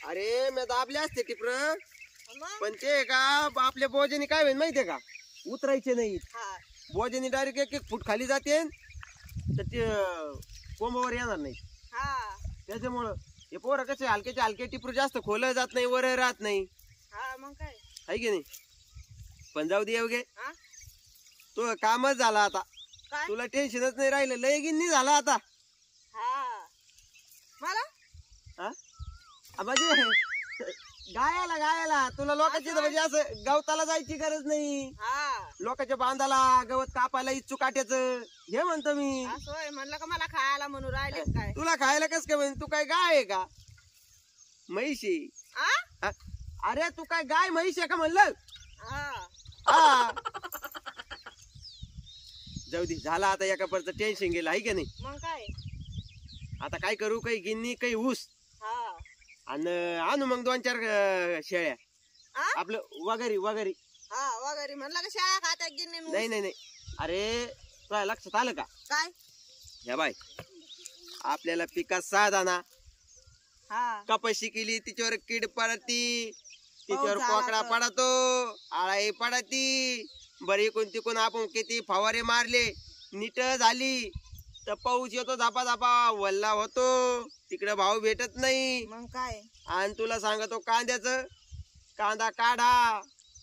अरे मी दाबले असते टिपर पण ते का आपल्या बोजनी काय होईल माहितीये का उतरायचे नाही बोजनी डायरेक्ट एक एक फूट खाली जाते तर ते कोंबावर येणार नाही त्याच्यामुळं हे पोरं कसे हलक्याचे हलके टिपर जास्त खोल जात नाही वर राहत नाही मग काय आहे की नाही पण जाऊ दे येवगे तो कामच झाला आता तुला टेन्शनच नाही राहिलं लय गिन्नी झाला आता मला म्हणजे गायाला तुला लोकांची म्हणजे असं गवताला जायची गरज नाही लोकांच्या बांधाला गवत कापायला इच्छू काट्याचं हे म्हणतो मी म्हणलं का मला खायला म्हणून राहिले काय तुला खायला कस काय म्हण तू काय गाय आहे का म्हैशी अरे तू काय गाय म्हैस आहे का म्हणलं जाऊ दे झाला आता एका परत टेन्शन गेलं आहे का नाही मग काय आता काय करू काही गिन्नी काही ऊस आणि आणू मग 2-4 शेळ्या आपलं वगैरे म्हणलं का शाळा खात्यात गिन्नी नाही अरे तुला लक्षात आलं का काय हे बाय आपल्याला पिकात साधाना कपाशी केली तिच्यावर कीड पडती तिच्यावर कोकडा पडतो आळाई पडती बरी कोणती कोण आपण किती फवारे मारले नीट झाली तर पाऊस येतो धापा धापा वल्ला होतो तिकडे भाव भेटत नाही मग काय आणि तुला सांगतो कांद्याचं कांदा काढा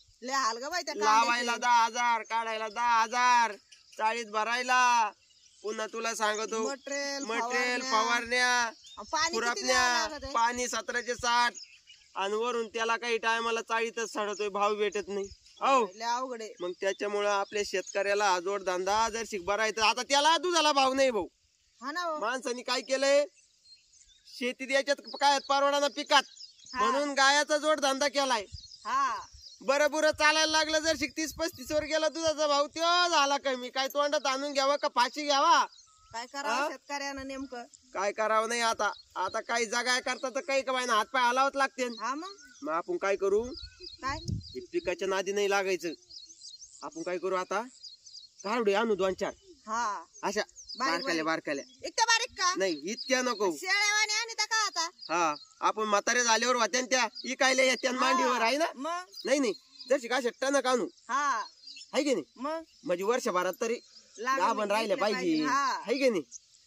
लावायला 10,000 काढायला 10,000 चाळीत भरायला पुन्हा तुला सांगतो मटेरियल फवारण्या खुरापण्या पाणी 1760 आणि वरून त्याला काही टायमाला चाळीतच सडतोय भाव भेटत नाही अवघड मग त्याच्यामुळं आपल्या शेतकऱ्याला हा जोडधंदा जर शिकबार तर आता त्याला दुधाला भाव नाही भाऊ माणसाने काय केलंय शेतीत याच्यात काय परवडाना पिकात म्हणून गायाचा जोडधंदा केलाय बरं बुरं चालायला लागलं जर 30-35 वर गेला दुधाचा भाव तो झाला कमी काय तोंडात आणून घ्यावा का फाशी घ्यावा काय करावं शेतकऱ्यानं नेमकं काय करावं नाही आता काही जगाय करता तर काही कमाय ना हातपाय हलावत लागते मग आपण काय करू काय पिकाच्या नादी नाही लागायचं आपण काय करू आता काढू आणू 2-4 अशा बारकाल्या इतक्या बारीक का नाही इतक्या नको शेळ्यावानी आणि का आता आपण म्हातारे झाल्यावर होत्या त्या इकायला येत्या मांडीवर आहे ना नाही जशी काय टणक आणू आहे की नाही म्हणजे वर्षभरात तरी गाभण राहिले पाहिजे आहे की नाही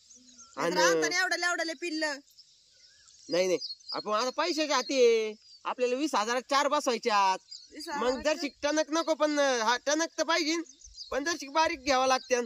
आणि एवढं पिल्ल नाही आपण आता पैशाच्या हाती आपल्याला 20,000 4 बसवायच्यात मग जर टणक नको पण हा टणक तर पाहिजे पण जर बारीक घ्यावा लागते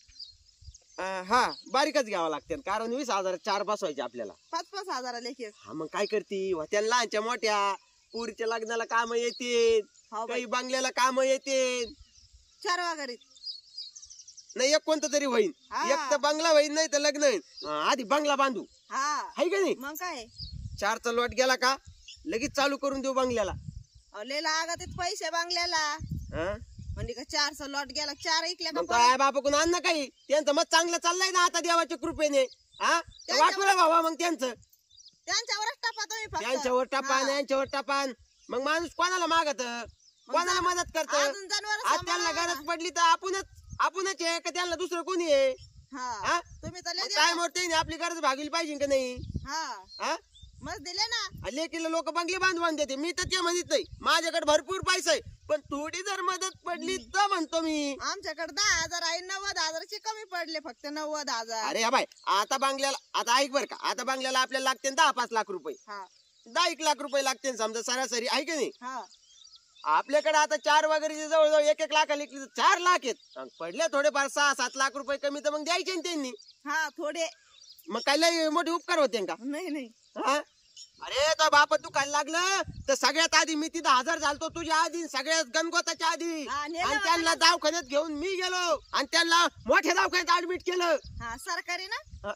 बारीकच घ्यावा लागते कारण 20,000 4 बसवायचे आपल्याला 5-5 हजार लेखे मग काय करती त्या लहानच्या मोठ्या पुरीच्या लग्नाला काम येतील काही बंगल्याला काम येतील 4 वगैरे नाही एक कोणतं तरी होईन एक तर बंगला होईन नाही तर लग्न होईन आधी बंगला बांधू आहे का नाही मग काय 4चा लॉट गेला का लगेच चालू करून देऊ बंगल्याला लागत पैसे बंगल्याला म्हणजे का 4चा लॉट गेला 4 ऐकल्या काय बापा कोण आण ना काही त्यांचं मत चांगलं चाललंय ना आता देवाच्या कृपेने वाटूला भावा मग त्यांच्यावर टपान यांच्यावर टपान मग माणूस कोणाला मागत कोणाला मदत करत आज त्यांना गरज पडली तर आपणच आहे का त्यांना दुसरं कोणी आहे तुम्ही काय मोठे आपली गरज भागली पाहिजे का नाही मग दिले ना लेकीला लोक बंगले बांधून देते मी तर ते म्हणत नाही माझ्याकडे भरपूर पैसा आहे पण थोडी जर मदत पडली तर म्हणतो मी आमच्याकडे 10,000 आहे 90,000चे कमी पडले फक्त 90,000 अरे बाय आता बंगल्याला आता ऐक बर का आता बंगल्याला आपल्याला लागते 10-5 लाख रुपये 10-1 लाख रुपये लागते समजा सरासरी आहे की नाही आपल्याकडे आता 4 वगैरे जवळजवळ 1-1 लाख आले 4 लाख आहेत पडले थोडेफार 6-7 लाख रुपये कमी तर मग द्यायचे ना त्यांनी थोडे मग काय लय मोठे उपकार होते का नाही अरे तो बाप तू काय लागलं तर सगळ्यात आधी मी तिथं हजर झालतो तुझ्या आधी सगळ्यात गणगोताच्या आधी आणि त्यांना दवाखान्यात घेऊन मी गेलो आणि त्यांना मोठ्या दवाखान्यात ऍडमिट केलं सरकारी ना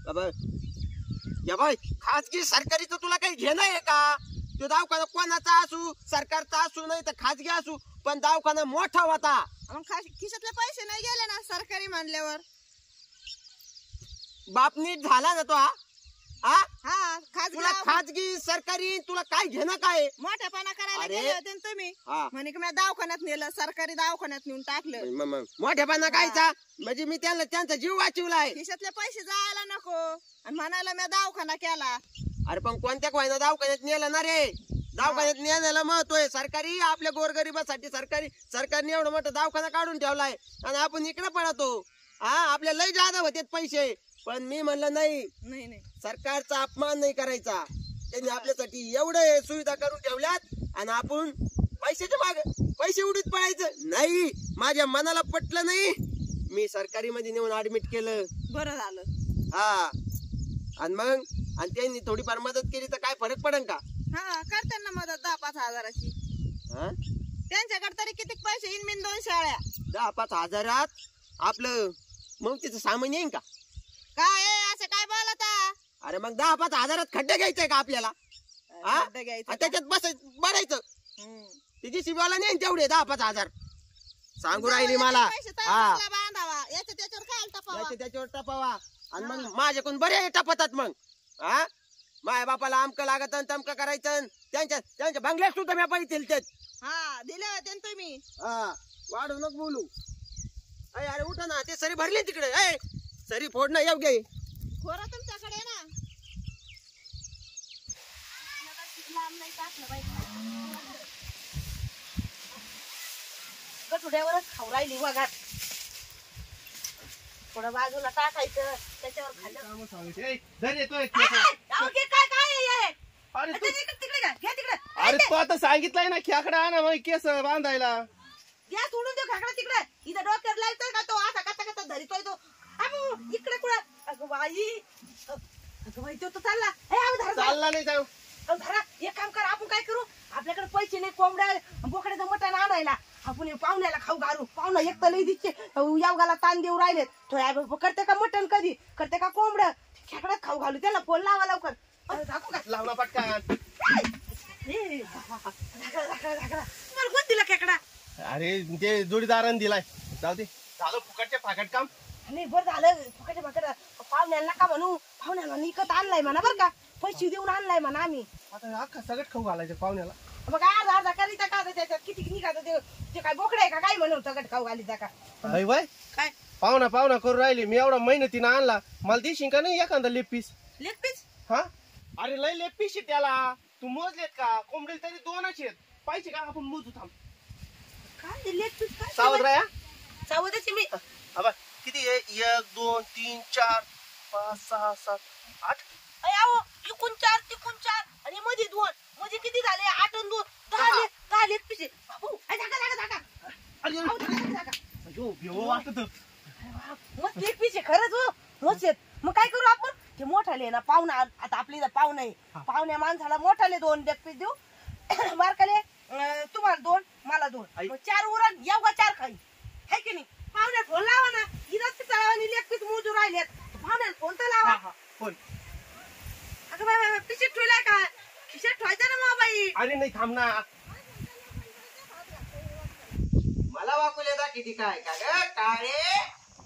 या बाय खाजगी सरकारीचं तुला काही घेणं आहे का तो दवाखाना कोणाचा असू सरकारचा असू नाही तर खाजगी असू पण दवाखाना मोठा होता खिशातले पैसे नाही गेले ना सरकारी मानल्यावर बाप नीट झाला ना तो तुला खाजगी सरकारी तुला काय घेणं काय मोठेपणा करायला गेले होते तुम्ही म्हणे की मी दवाखान्यात नेलं सरकारी दवाखान्यात नेऊन टाकलं मोठेपणा कायचा म्हणजे मी त्यांना त्यांचा जीव वाचवलाय खिशातले पैसे जायला नको आणि म्हणायला मी दवाखाना केला अरे पण कोणत्या व्हायना दवाखान्यात नेलं ना रे, दवाखान्यात नेण्याला महत्व आहे. सरकारी आपल्या गोरगरिबासाठी सरकारने एवढं मोठं दवाखाना काढून ठेवलाय आणि आपण इकडे पडतो. आपल्याला लय जादा होते पैसे, पण मी म्हणलं नाही, सरकारचा अपमान नाही करायचा. त्यांनी आपल्यासाठी एवढं सुविधा करून ठेवल्यात आणि आपण पैशाच्या मागे पैसे उडीत पडायचं नाही. माझ्या मनाला पटलं नाही, मी सरकारी मध्ये नेऊन ऍडमिट केलं. बरं झालं. आणि त्यांनी थोडीफार मदत केली तर काय फरक पडेल का? करते ना मदत 10-5 हजाराची. त्यांच्याकडे तरी किती पैसे येईन? मी 2 शाळ्या. 10-5 हजारात आपलं मग तिचं सामान येईन का? काय असं काय बोलता? अरे मग 10-5 हजारात खड्डे घ्यायचंय का आपल्याला? त्याच्यात बसायचं तिची शिवाला नाही तेवढे 10-5 हजार सांगू राहिली मला. त्याच्यावर टपावा आणि मग माझ्याकडून बरे टपतात. मग माझ्या बापाला आमकं लागत तमकं करायचं. त्यांच्या बंगल्यात सुद्धा मी पैसे दिले होते तुम्ही. वाढू नको बोलू. अरे उठा ना, ते सरी भरले तिकडे. सरी फोडणं योग्य आहे. खोरं तुमच्याकडे ना. गठुड्यावरच खाऊ राहिली वगात. थोडं बाजूला टाकायचं, त्याच्यावर अरे तू आता सांगितलंय ना खेकडा आणा मग केस बांधायला. या सोडून देऊ खेकडा तिकडे. इथं डोक्यावर लावतोय का तो? असा कसा कसा धरितोय तो. इकडे कुठं? अगं बाई, तो चालला. चालला नाही जाऊ. धरा, एक काम कर, आपण काय करू? आपल्याकडे पैसे नाही कोंबड्या बोकड्याचं मटण आणायला. आपण पाहुण्याला खाऊ घालू. पाहुणा एक तर लई दिसते, यावगाला ताण देऊ राहिलेत. तो करते का मटण, कधी करते का कोंबड्या? खेकड्यात खाऊ घालू. त्याला फोन लावा लवकर. लावला पटका. मला कोण दिला खेकडा? अरे ते जोडीदारानं दिलाय. जाऊ दे, झालं फुकटचे फाकट काम. नाही बरं झालं फुकटचे फाकट. पाहुण्याला नका म्हणू. पाहुण्याला निकत आणलाय म्हणा बरं का. पैसे देऊन आणलाय म्हणा आम्ही. आता अख्खा सगळं खाऊ घालायचं पाहुण्याला. मग अर्धा करीता का त्याच्यात किती निघात? ते काय बोकडे आहे का काय म्हणून सगळं खाऊ घालीता का? वय काय पाहुणा करून राहिली. मी एवढा मेहनतीनं आणला, मला देशील का नाही एखादा लेग पीस? Leg piece? अरे लय लेग पीस आहे त्याला. तू मोजलेत का? कोंबडे तरी 2च आहेत. पाहिजे का? आपण मोजू. थांब. काय लेग पीस? काय सावध राहा. सावधच मी. किती आहे? 1 2 3 4 5 6 7 8. इकून 4 तिकून 4 आणि मध्ये 2 म्हणजे किती झाले? 8 आणि 2 10 लेग पीस. मग लेग पीस खरंच हो. मग काय करू आपण? ते मोठाले ना पाहुणा. आता आपली पाहुणा आहे. पाहुण्या माणसाला मोठाले 2 लेग पीस देऊ. बारकाले तुम्हाला 2 मला 2 4 उरण. येऊ 4 खाई है की नाही? पाहुण्यात फोन लावा ना. इथं चढावानी लेग पीस मोजू राहिलेत. पाहुण्यात फोन तर लावा. अगं बाय पिशेत ठेवलाय का? खिशात ठेवायचा ना मोबाईल. अरे नाही, थांब ना. मला वाकूल येता किती काय का ग काळे?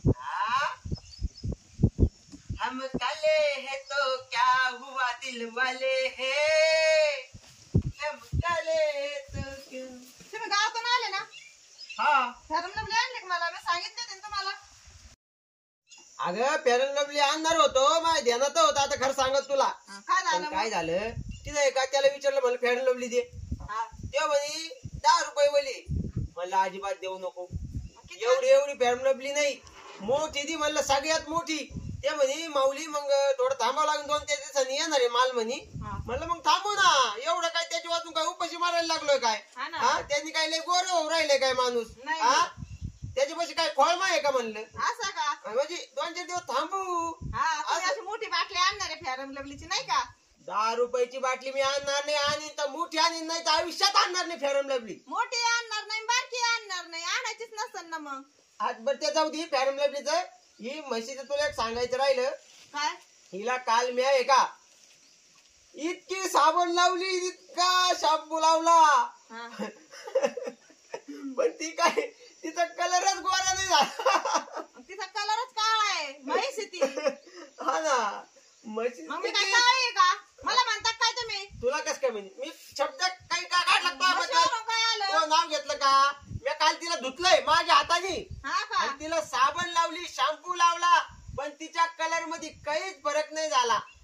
हम काले है तो क्या हुआ दिल वाले है, हम काले है तो क्यों. तुम्ही गावातून आले ना? फेरमलवली आणले का मला? मी सांगितले होते तुम्हाला. अगं फेरमलवली आणणार होतो, माझ्या ध्यानात होतं. आता खरं सांगत तुला काय झालं. तिथं एका त्याला विचारलं मला फेरमलवली दे. तेव्हा म्हणे 10 रुपये बोली. म्हणलं अजिबात देऊ नको. एवढी फेरमलवली नाही, मोठी दी म्हणलं, सगळ्यात मोठी. ते म्हणे माऊली मग थोडं थांबावं लागेल, 2-3 दिवसांनी येणार आहे माल म्हणे. म्हणलं मग थांबू ना. एवढं काय त्याच्या वाजून काय उपाशी मारायला लागलोय काय? त्यांनी काय लय गोर होऊ राहिले काय माणूस? त्याच्यापाशी काय खोळमा आहे का म्हणलं? असं का? म्हणजे 2-4 दिवस थांबू. अशी मोठी बाटली आणणार आहे फेरमलवलीची नाही का? 10 रुपयाची बाटली मी आणणार नाही. आणि तर मोठी आणीन नाही तर आयुष्यात आणणार नाही फेरमलवली. मोठी आणणार नाही, बारकी आणणार नाही. आणायचीच नसेल ना मग. बरं ते जाऊ दे फेरमलवलीच. ही म्हशीचं तुला एक सांगायचं राहिलं काय? हिला काल मी आहे का इतकी साबण लावली, इतका शॅम्पू लावला, पण ती काय तिचा कलरच गोरा नाही झाला. तिचा कलरच काळा आहे. म्हैस ती. हा ना, म्हशी. मग मी काय काळी आहे का? मला म्हणतात काय तुम्ही? तुला कस काय म्हणजे? मी शब्द काही का काढला काय आलं? नाव घेतलं का? मी काल तिला धुतलंय माझ्या हाताने. आणि तिला साबण लावली, शॅम्पू लावला, पण तिच्या कलर मध्ये काहीच फरक नाही झाला.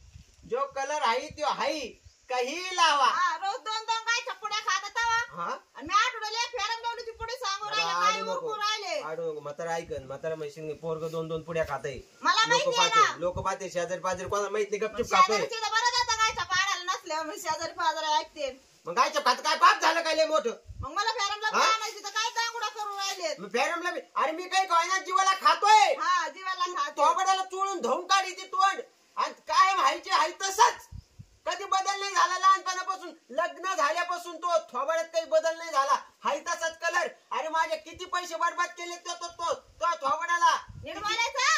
जो कलर आहे तो हाई काही लावा. रोज 2-2 गायच्या पुड्या खात तवा हा आणि मी आठवड्याला एक फेरम लावण्याची पुडी सांगू राहिले काय उरकू राहिले. आडू म्हातारा ऐकन म्हातारा म्हशीन पोरग 2-2 पुड्या खाताय. मला लोक माहिती आहे पाहते ना लोक पाहते शेजारी पाजारी कोणाला माहित नाही गपचूप खातोय. शेजारची तर बरं जातं गायच्या पाडायला नसल्यावर मी शेजारी पाजारी ऐकते. मग गायच्या भात काय पाप झालं काय लय मोठं. मग मला फेरमला हा? आणायची तर काय दांगुडा करून राहिले. मग फॅरमला अरे मी काही कळणार जीवाला खातोय. हा जीवाला खाते. थोबड्याला चोळून धुवून काढी ती तोंड आणि काय व्हायचे हाय तसंच. कधी बदल नाही झाला लहानपणापासून लग्न झाल्यापासून तो थोबड्यात काही बदल नाही झाला हाय तसाच कलर. अरे माझे किती पैसे बरबाद केले तो थोबड्याला. नीट बोलायचं.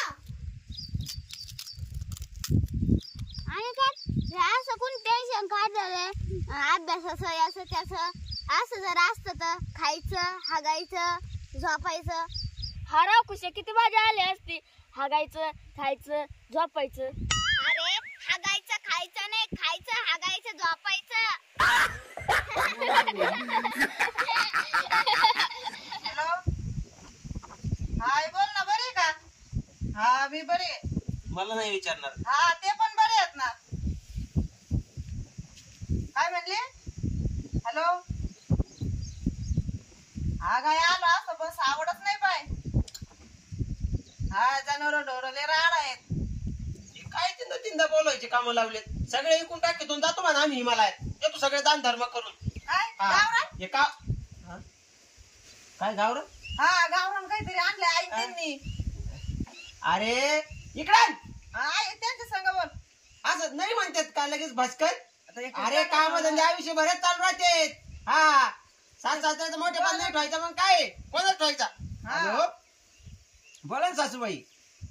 आणि काय असं कोण टेन्शन काय झालंय अभ्यासाचं याचं त्याचं. असं जर असतं तर खायचं हागायचं झोपायचं. हराव खुशी किती मजा आली असती. हागायचं खायचं झोपायचं. अरे हागायचं खायचं नाही खायचं हागायचं झोपायचं. हॅलो हाय बोल ना बरे का. हा मी बरे. मला नाही विचारणार. हा ते पण बरे आहेत ना. काय म्हणले. हॅलो हा काय आलो असं बस आवडत नाही पाय. हा जनावर ढोरले राड आहेत. काय तीनदा बोलायचे कामं लावलेत सगळे इकून टाकीतून जातो म्हणा आम्ही हिमालयात येतो सगळे दान धर्म करून. काय हा. गावरान. हे का हा? काय गावरान. हा गावरान काहीतरी आणले आई त्यांनी. अरे इकडे आई त्यांच्या संग बोल. असं नाही म्हणतात का लगेच भास्कर. आता एक अरे काम धंदे आयुष्य बरेच चालू राहते. हा सासऱ्याचं मोठे पण नाही ठेवायचं मग काय कोणाच ठेवायचा. हा. हॅलो बोला ना सासूबाई.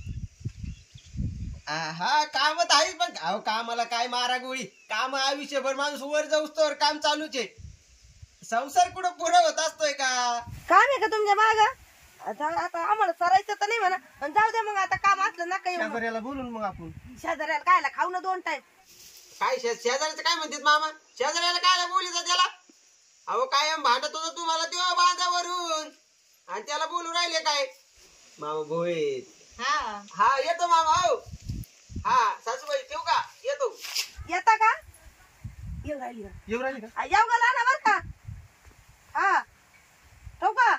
हा काम तर आहेच पण अहो कामाला काय मारा गोळी. काम आयुष्यभर माणूस वर जाऊस तर काम चालूच आहे. संसार कुठं पुढं होत असतोय का. काम आहे का तुमच्या माग. आता आम्हाला सरायचं तर नाही म्हणा पण जाऊ दे मग आता काम असलं ना काही. शेजाऱ्याला बोलून मग आपण शेजाऱ्याला कायला खाऊ ना 2 टाइम. काय शेजाऱ्याचं काय म्हणतात मामा शेजाऱ्याला काय बोलीचा त्याला. अहो कायम भांडत होता तुम्हाला तेव्हा बांधावरून आणि त्याला बोलू राहिले काय. मामा भोईत. हा हा येतो मामा. हो हा सासूबाई ठेवू का येतो. येता का. येऊ राहिली का. येऊ राहिली का. येऊ का ना बर का. हा ठेवू का.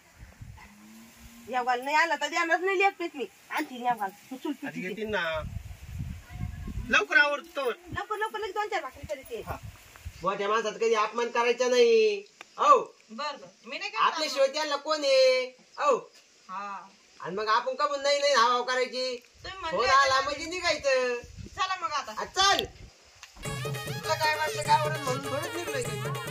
येवगाल नाही आला तर देणार नाही लेप पीठ मी आणखी येवगाल चुल आधी पिठी घेतील ना लवकर आवडतो. लवकर लवकर लगेच 2-4 भाकरी तरी ते. मोठ्या माणसात कधी अपमान करायचा नाही. औ बर बर मी नाही आपल्या शिवाय त्याला कोण आहे. औ हा आणि मग आपण कमून नाही हाव करायची. तुम्ही फोन आला म्हणजे निघायचं. चला मग आता. चल तुला काय वाटलं काय म्हणून थोडंच निघलोय काही.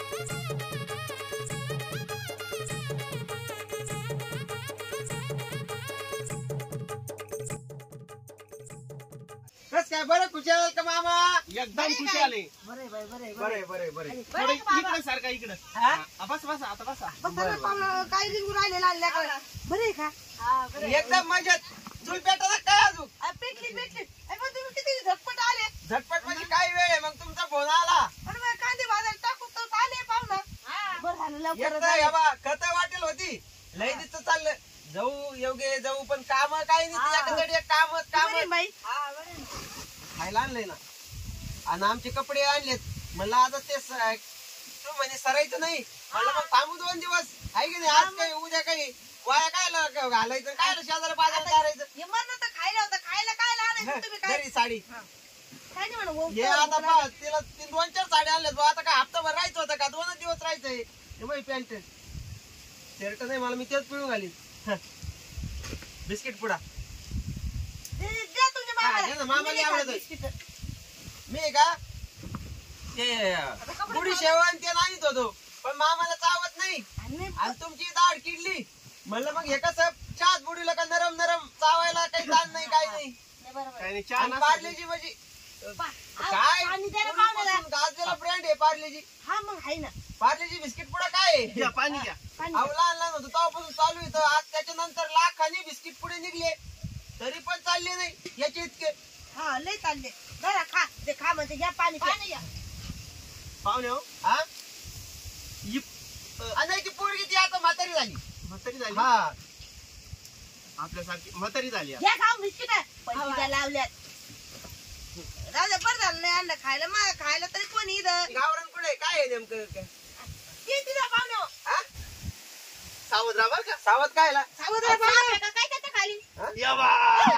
कस काय बरं खुशाल का मामा. एकदम खुशी आले. बरे बाय बरे बरे बरे बरे. थोडं इकडे सारखा इकडे. हा? बस बसा आता बसा. काय लिंगू राहिले लागले बरे का. हा बरे एकदम मजेत. चूल पेटायला काय अजून पेटली पेटली. तुम्ही किती झटपट आले. झटपट म्हणजे काय वेळ आहे मग तुमचा फोन आला. पण मग कांदे भाजायला टाकू तर आले पाहुणा. बरं झालं लवकर येत खत वाटेल होती लय दिसत चाललं जाऊ योग्य जाऊ पण काम काही नाही एखाद्या कामच काम बाई. खायला आणलंय ना आणि आमचे कपडे आणलेत म्हणलं आता ते तू म्हणजे सरायचं नाही म्हणलं मग थांबू 2 दिवस आहे की नाही. आज काही उद्या काही वाया काय घालायचं काय शेजारी बाजार करायचं. हे म्हणलं तर खायला होतं खायला काय आणायचं तुम्ही काय घरी साडी काय नाही म्हणू हे आता पहा तिला 2-4 साड्या आणल्यात आता काय हप्ताभर राहायचं होतं का 2 दिवस राहायचंय. पॅन्ट शर्ट नाही मला मी तेच पिळून घालीन. बिस्किट पुडा द्या तुमच्या हा, दे ना, मामाला आवडतं. मी का ते बुडी शेवण ते आणत होतो पण मामाला चावत नाही आणि तुमची दाढ किडली म्हणलं मग हे कसं चहात बुडीला का नरम नरम चावायला काही ताण नाही काही नाही. काही नाही चहा आणि नाश्ता. पार्लेजी म्हणजे काय पूर्वीपासून गाजलेला ब्रँड आहे पार्लेजी. हा मग आहे ना पार्लेजी बिस्किट पुडा काय आहे? घ्या, पाणी घ्या. अहो लहान लहान होतो तेव्हापासून चालू येतं. आज त्याच्यानंतर लाखांनी बिस्किट पुढे निघले तरी पण चालले नाही याचे इतके. हा लय चालले बरं खा ते खा म्हणते घ्या पाणी घ्या. पाहुणे हो हा आणि ती पोरगी ती आता म्हातारी झाली. म्हातारी झाली. हा आपल्यासारखी म्हातारी झाली. घ्या खाऊ बिस्किट आहे पैसे लावल्यात. जाऊ दे बरं झालं नाही आणलं खायला खायला तरी कोणी इथं गावरान कुठे काय आहे नेमकं किती द्या पाहुणे हा? सावध राहा बरं का. सावध कायला सावध राहा पाहुणे. काय त्याच्या खाली या बा.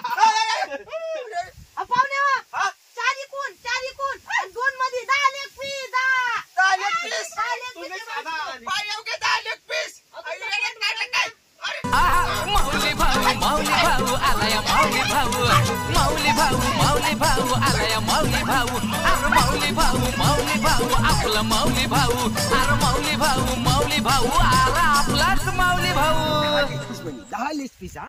पाहुणे हो. हा? चार इकून आणि 2 मध्ये 10 leg piece 10. 10 leg piece. 10 leg तुम्ही पीस साधा पाय अवघे 10 लेग पीस. काय माऊली भाऊ आलाय माऊली भाऊ आलाय माऊली भाऊ अरे माऊली भाऊ आपला माऊली भाऊ अरे माऊली भाऊ अरे आपलाच माऊली भाऊ 10 लेग पीस